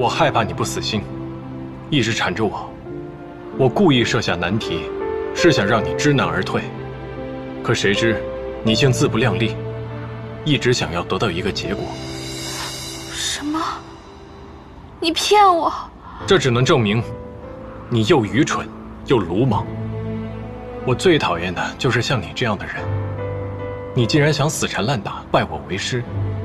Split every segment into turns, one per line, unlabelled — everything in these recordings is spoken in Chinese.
我害怕你不死心，一直缠着我。我故意设下难题，是想让你知难而退。可谁知，你竟自不量力，一直想要得到一个结果。
什么？你骗我？
这只能证明，你又愚蠢又鲁莽。我最讨厌的就是像你这样的人。你竟然想死缠烂打，拜我为师，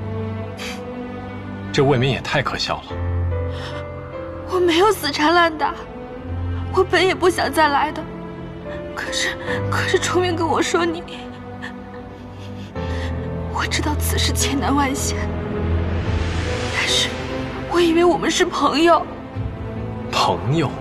这未免也太可笑了。
我没有死缠烂打，我本也不想再来的。可是崇明跟我说你，我知道此事千难万险，但是我以为我们是朋友。
朋友？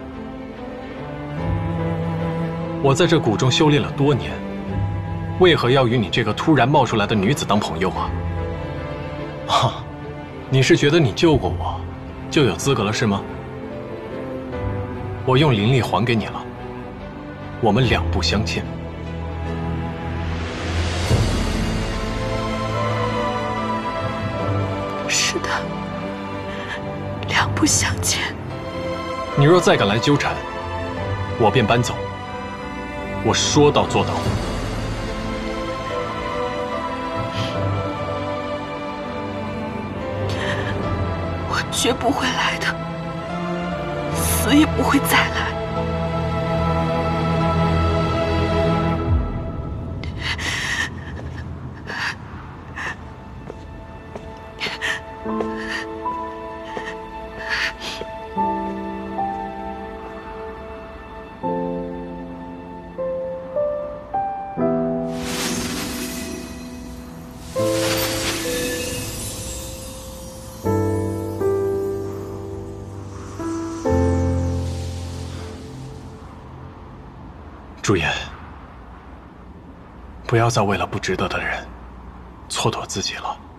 我在这谷中修炼了多年，为何要与你这个突然冒出来的女子当朋友啊？啊，你是觉得你救过我，就有资格了是吗？我用灵力还给你了，我们两不相欠。
是的，两不相欠。
你若再敢来纠缠，我便搬走。我说到做到。
我绝不会来的，死也不会再来。
朱颜，不要再为了不值得的人蹉跎自己了。